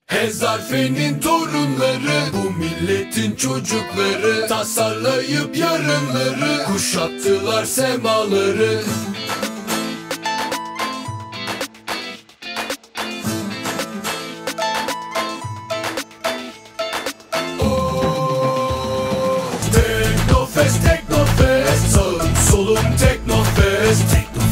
Hezarfen'in torunları, bu milletin çocukları, tasarlayıp yarınları, kuşattılar semaları. Teknofest, Teknofest, sağın solun Teknofest.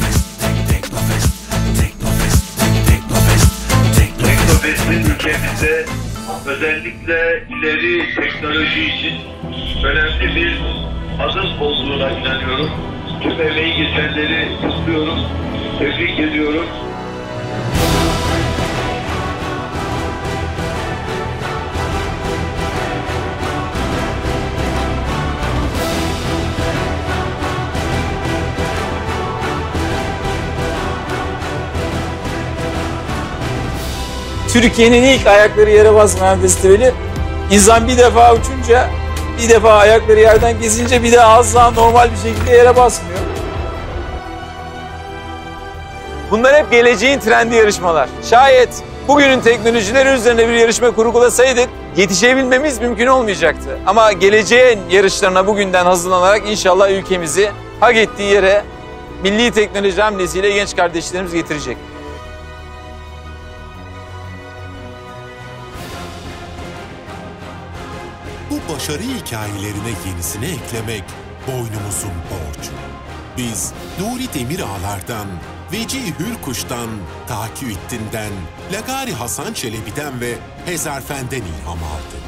Teknofest'in ülkemizde özellikle ileri teknoloji için önemli bir adım olduğuna inanıyorum. Tüm emeği geçenleri kutluyorum, tebrik ediyorum. Türkiye'nin ilk ayakları yere basmayan festivali. İnsan bir defa uçunca, bir defa ayakları yerden kesince bir de asla normal bir şekilde yere basmıyor. Bunlar hep geleceğin trendi yarışmalar. Şayet bugünün teknolojileri üzerine bir yarışma kurgulasaydık yetişebilmemiz mümkün olmayacaktı. Ama geleceğin yarışlarına bugünden hazırlanarak inşallah ülkemizi hak ettiği yere milli teknoloji hamlesiyle genç kardeşlerimiz getirecek. Bu başarı hikayelerine yenisini eklemek boynumuzun borcu. Biz Nuri Demirağlar'dan, Vecihi Hürkuş'tan, Takiyüddin'den, Lagari Hasan Çelebi'den ve Hezarfen'den ilham aldık.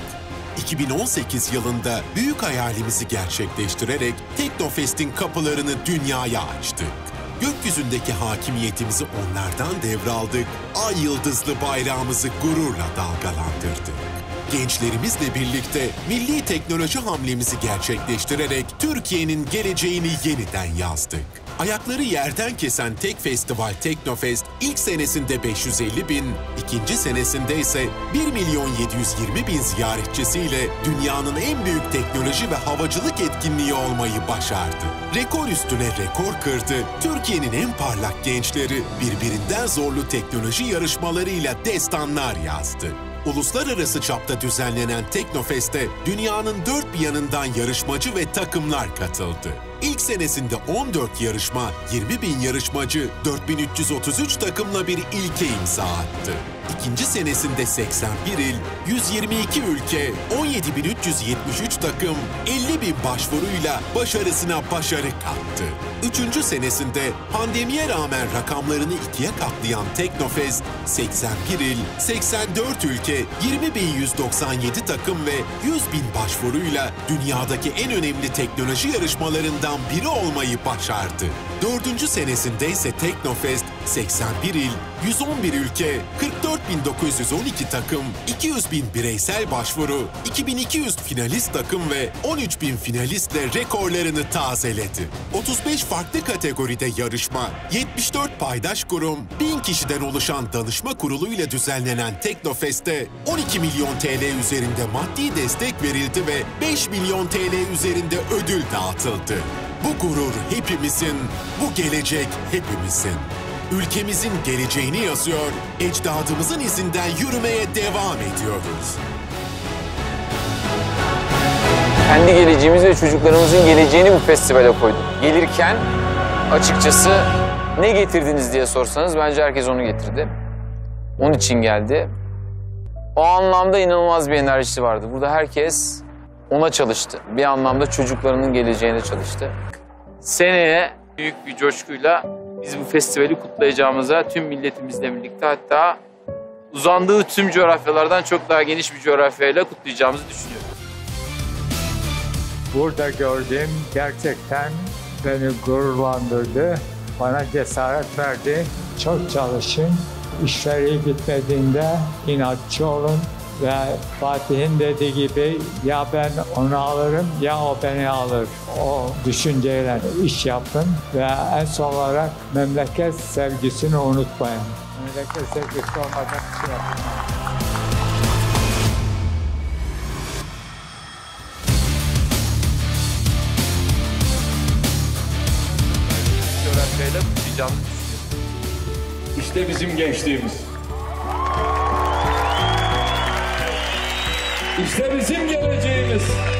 2018 yılında büyük hayalimizi gerçekleştirerek Teknofest'in kapılarını dünyaya açtık. Gökyüzündeki hakimiyetimizi onlardan devraldık, ay yıldızlı bayrağımızı gururla dalgalandırdık. Gençlerimizle birlikte milli teknoloji hamlemizi gerçekleştirerek Türkiye'nin geleceğini yeniden yazdık. Ayakları yerden kesen tek festival Teknofest ilk senesinde 550 bin, ikinci senesinde ise 1.720.000 ziyaretçisiyle dünyanın en büyük teknoloji ve havacılık etkinliği olmayı başardı. Rekor üstüne rekor kırdı, Türkiye'nin en parlak gençleri birbirinden zorlu teknoloji yarışmalarıyla destanlar yazdı. Uluslararası çapta düzenlenen Teknofest'e dünyanın dört bir yanından yarışmacı ve takımlar katıldı. İlk senesinde 14 yarışma, 20.000 yarışmacı, 4.333 takımla bir ilke imza attı. İkinci senesinde 81 il, 122 ülke, 17.373 takım, 50.000 başvuruyla başarısına başarı kattı. Üçüncü senesinde pandemiye rağmen rakamlarını ikiye katlayan Teknofest, 81 il, 84 ülke, 20.197 takım ve 100.000 başvuruyla dünyadaki en önemli teknoloji yarışmalarından biri olmayı başardı. Dördüncü senesinde ise Teknofest, 81 il, 111 ülke, 44.912 takım, 200.000 bireysel başvuru, 2.200 finalist takım ve 13.000 finalistle rekorlarını tazeledi. 35 farklı kategoride yarışma, 74 paydaş kurum, 1000 kişiden oluşan danışma kuruluyla düzenlenen Teknofest'te 12 milyon TL üzerinde maddi destek verildi ve 5 milyon TL üzerinde ödül dağıtıldı. Bu gurur hepimizin, bu gelecek hepimizin. Ülkemizin geleceğini yazıyor, ecdadımızın izinden yürümeye devam ediyoruz. Kendi geleceğimiz ve çocuklarımızın geleceğini bu festivale koyduk. Gelirken açıkçası ne getirdiniz diye sorsanız bence herkes onu getirdi. Onun için geldi. O anlamda inanılmaz bir enerjisi vardı. Burada herkes ona çalıştı. Bir anlamda çocuklarının geleceğine çalıştı. Seneye büyük bir coşkuyla biz bu festivali kutlayacağımıza tüm milletimizle birlikte hatta uzandığı tüm coğrafyalardan çok daha geniş bir coğrafyayla kutlayacağımızı düşünüyorum. Burada gördüğüm gerçekten beni gururlandırdı, bana cesaret verdi. Çok çalışın, işleri gitmediğinde inatçı olun ve Fatih'in dediği gibi ya ben onu alırım ya o beni alır. O düşünceyle iş yapın ve en son olarak memleket sevgisini unutmayın. Memleket sevgisi olmadan bir şey yapın. Coğrafyayla kutlayacağımızı düşünüyorum. İşte bizim gençliğimiz. İşte bizim geleceğimiz.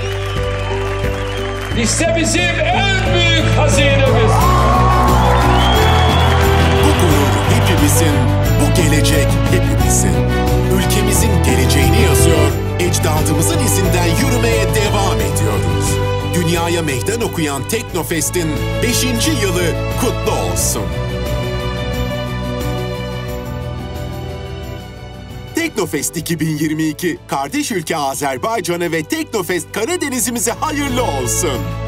İşte bizim en büyük hazinemiz. Bu gurur hepimizin, bu gelecek hepimizin. Ülkemizin geleceğini yazıyor, ecdadımızın izinden yürümeye devam ediyoruz. Dünyaya meydan okuyan Teknofest'in 5. yılı kutlu olsun. Teknofest 2022, kardeş ülke Azerbaycan'a ve Teknofest Karadeniz'imize hayırlı olsun.